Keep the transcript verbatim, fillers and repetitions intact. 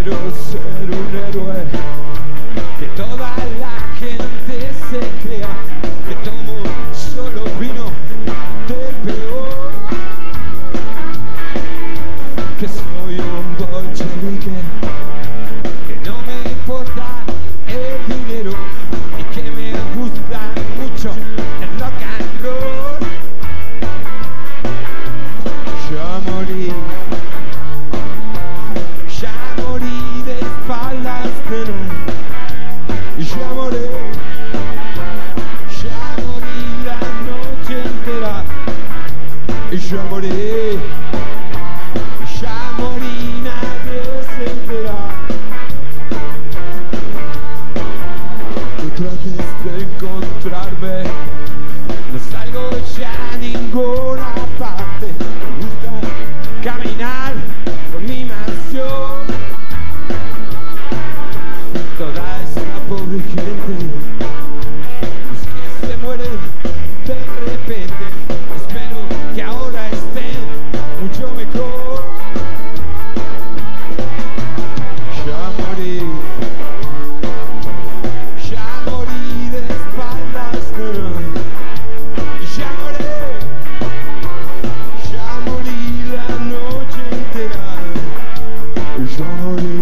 quiero ser un héroe, que toda la gente se crea que tomo solo vino del peor, que soy un bolchevique, que no me importa el dinero y que me gusta mucho el rock and roll. Ya morí, ya morí de espaldas, pero ya morí, ya morí la noche entera, ya morí, ya morí, nadie se entera. No trates de encontrarme, no salgo ya a ninguna parte, me gusta caminar por mi mansión. Toda esa pobre gente es que se mueren de repente, espero que ahora estén mucho mejor. Ya morí, ya morí de espaldas, pero ya morí, ya morí la noche entera, ya morí.